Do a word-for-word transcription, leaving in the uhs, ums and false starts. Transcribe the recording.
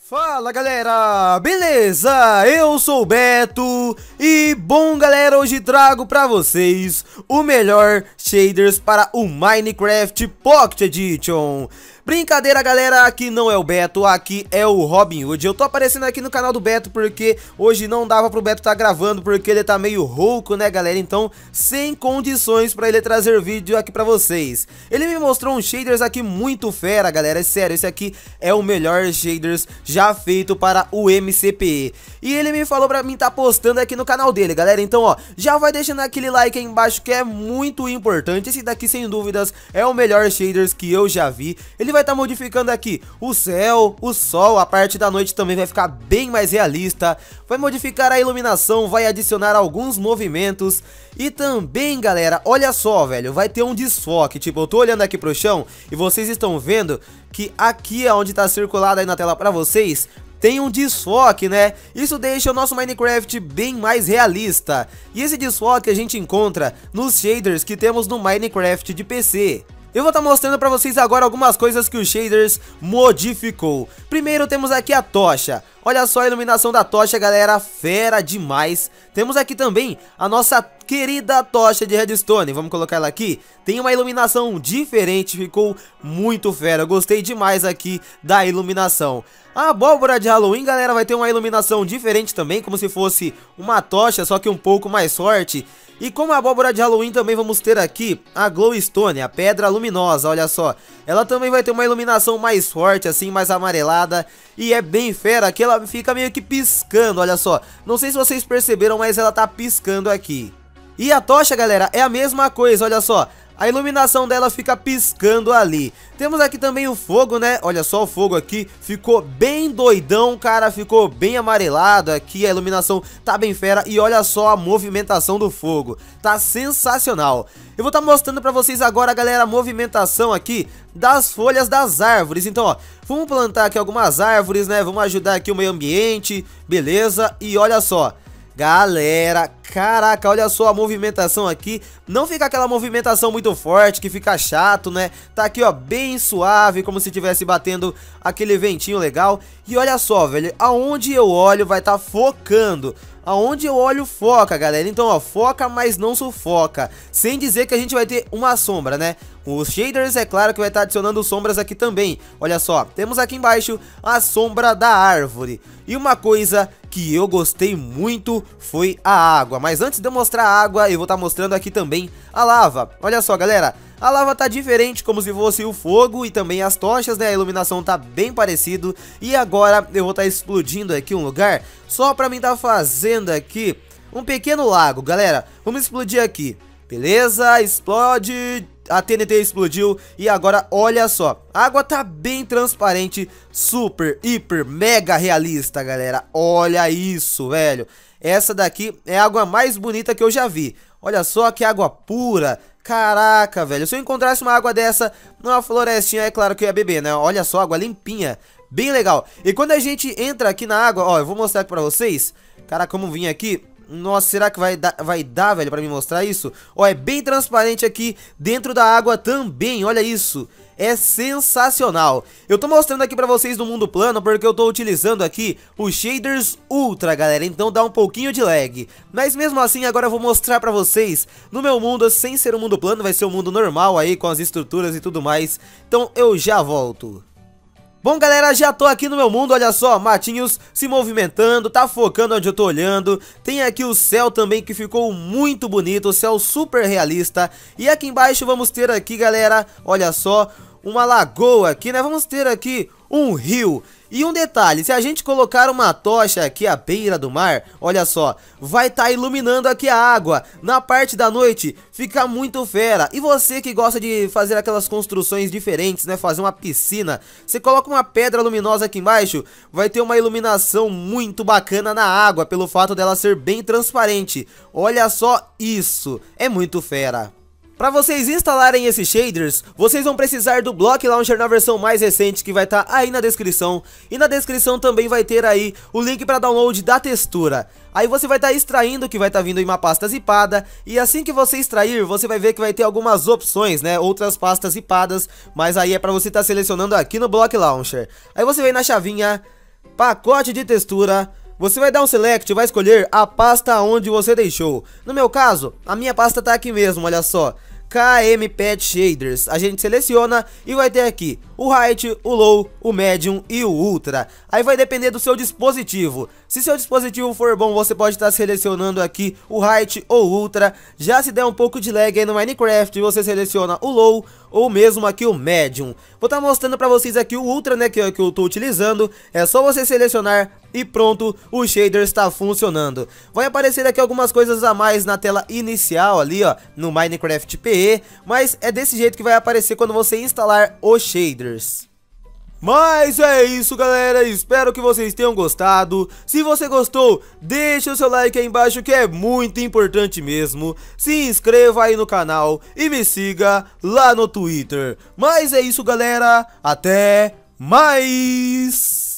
Fala galera, beleza? Eu sou o Beto e bom galera, hoje trago pra vocês o melhor shaders para o Minecraft Pocket Edition. Brincadeira galera, aqui não é o Beto, aqui é o Robin Hood. Eu tô aparecendo aqui no canal do Beto porque hoje não dava pro Beto tá gravando porque ele tá meio rouco, né galera? Então sem condições pra ele trazer vídeo aqui pra vocês. Ele me mostrou uns shaders aqui muito fera galera, é sério, esse aqui é o melhor shaders já feito para o M C P E. E ele me falou pra mim tá postando aqui no canal dele galera, então ó, já vai deixando aquele like aí embaixo que é muito importante. Esse daqui sem dúvidas é o melhor shaders que eu já vi. Ele vai estar tá modificando aqui o céu, o sol, a parte da noite também vai ficar bem mais realista. Vai modificar a iluminação, vai adicionar alguns movimentos. E também galera, olha só velho, vai ter um desfoque. Tipo, eu tô olhando aqui pro chão e vocês estão vendo que aqui é onde tá circulado aí na tela pra vocês, tem um desfoque, né? Isso deixa o nosso Minecraft bem mais realista. E esse desfoque a gente encontra nos shaders que temos no Minecraft de P C. Eu vou estar tá mostrando pra vocês agora algumas coisas que o shaders modificou. Primeiro temos aqui a tocha. Olha só a iluminação da tocha galera, fera demais. Temos aqui também a nossa querida tocha de redstone, vamos colocar ela aqui. Tem uma iluminação diferente, ficou muito fera, eu gostei demais aqui da iluminação. A abóbora de Halloween galera vai ter uma iluminação diferente também, como se fosse uma tocha, só que um pouco mais forte. E como a abóbora de Halloween também vamos ter aqui a glowstone, a pedra luminosa, olha só. Ela também vai ter uma iluminação mais forte, assim, mais amarelada. E é bem fera, que ela fica meio que piscando, olha só. Não sei se vocês perceberam, mas ela tá piscando aqui. E a tocha, galera, é a mesma coisa, olha só. A iluminação dela fica piscando ali. Temos aqui também o fogo, né? Olha só o fogo aqui, ficou bem doidão, cara, ficou bem amarelado aqui, a iluminação tá bem fera. E olha só a movimentação do fogo, tá sensacional. Eu vou estar tá mostrando pra vocês agora, galera, a movimentação aqui das folhas das árvores. Então, ó, vamos plantar aqui algumas árvores, né? Vamos ajudar aqui o meio ambiente, beleza? E olha só, galera, caraca, olha só a movimentação aqui. Não fica aquela movimentação muito forte que fica chato, né? Tá aqui, ó, bem suave, como se estivesse batendo aquele ventinho legal. E olha só, velho, aonde eu olho vai tá focando. Aonde eu olho foca, galera. Então, ó, foca, mas não sufoca. Sem dizer que a gente vai ter uma sombra, né? Os shaders, é claro que vai estar adicionando sombras aqui também. Olha só, temos aqui embaixo a sombra da árvore. E uma coisa que eu gostei muito foi a água. Mas antes de eu mostrar a água, eu vou estar mostrando aqui também a lava. Olha só, galera, a lava tá diferente, como se fosse o fogo e também as tochas, né? A iluminação tá bem parecido. E agora eu vou estar explodindo aqui um lugar só pra mim tá fazendo aqui um pequeno lago, galera. Vamos explodir aqui, beleza? Explode. A T N T explodiu e agora olha só, a água tá bem transparente, super, hiper, mega realista, galera. Olha isso, velho. Essa daqui é a água mais bonita que eu já vi. Olha só que água pura. Caraca, velho, se eu encontrasse uma água dessa numa florestinha, é claro que eu ia beber, né? Olha só, água limpinha, bem legal. E quando a gente entra aqui na água, ó, eu vou mostrar aqui pra vocês. Cara, como vim aqui. Nossa, será que vai dar, vai dar, velho, pra me mostrar isso? Ó, é bem transparente aqui dentro da água também, olha isso. É sensacional. Eu tô mostrando aqui pra vocês no mundo plano porque eu tô utilizando aqui os shaders ultra, galera. Então dá um pouquinho de lag. Mas mesmo assim, agora eu vou mostrar pra vocês no meu mundo, sem ser o mundo plano. Vai ser o mundo normal aí, com as estruturas e tudo mais. Então eu já volto. Bom galera, já tô aqui no meu mundo, olha só, matinhos se movimentando, tá focando onde eu tô olhando. Tem aqui o céu também que ficou muito bonito, o céu super realista. E aqui embaixo vamos ter aqui galera, olha só, uma lagoa aqui, né? Vamos ter aqui um rio. E um detalhe, se a gente colocar uma tocha aqui à beira do mar, olha só, vai estar tá iluminando aqui a água. Na parte da noite fica muito fera. E você que gosta de fazer aquelas construções diferentes, né, fazer uma piscina, você coloca uma pedra luminosa aqui embaixo, vai ter uma iluminação muito bacana na água, pelo fato dela ser bem transparente. Olha só isso, é muito fera. Para vocês instalarem esses shaders, vocês vão precisar do Block Launcher na versão mais recente, que vai estar tá aí na descrição. E na descrição também vai ter aí o link para download da textura. Aí você vai estar tá extraindo, que vai estar tá vindo em uma pasta zipada. E assim que você extrair, você vai ver que vai ter algumas opções, né? Outras pastas zipadas. Mas aí é para você estar tá selecionando aqui no Block Launcher. Aí você vem na chavinha, pacote de textura, você vai dar um select e vai escolher a pasta onde você deixou. No meu caso, a minha pasta tá aqui mesmo, olha só, K M Pet Shaders. A gente seleciona e vai ter aqui o Height, o Low, o Medium e o Ultra. Aí vai depender do seu dispositivo. Se seu dispositivo for bom, você pode estar selecionando aqui o Height ou Ultra. Já se der um pouco de lag aí no Minecraft, você seleciona o Low ou mesmo aqui o Medium. Vou estar mostrando pra vocês aqui o Ultra, né, que, é, que eu tô utilizando. É só você selecionar e pronto, o shader está funcionando. Vai aparecer aqui algumas coisas a mais na tela inicial ali, ó, no Minecraft P E, mas é desse jeito que vai aparecer quando você instalar os shaders. Mas é isso, galera, espero que vocês tenham gostado. Se você gostou, deixa o seu like aí embaixo, que é muito importante mesmo. Se inscreva aí no canal e me siga lá no Twitter. Mas é isso, galera, até mais!